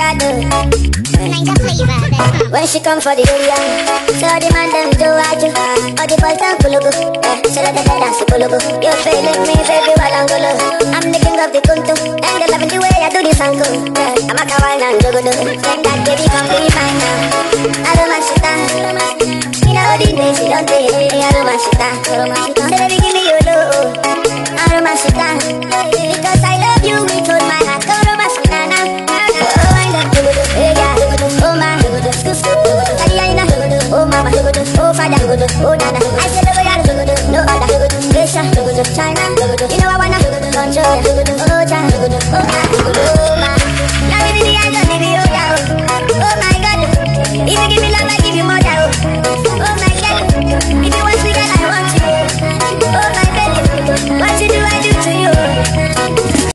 When she come for the area, so the man them do what you. All the boys down Kulugu, so let them dance to Kulugu. You're feeling me, baby, while I'm golo. I'm the king of the kuntu, and they loving the way I do this angle. I'm a kawaii and jogodo, and that baby come be mine now. I don't want shit down, you know the days you don't take. I don't want shit down, so baby give me your love. I don't want shit down, because I love you with all my heart. Don't want shit down now. Oh, I love you, yeah, oh my. Oh mama, oh father, oh nana. I said no other, Asia, China. You know I wanna control. Oh China, oh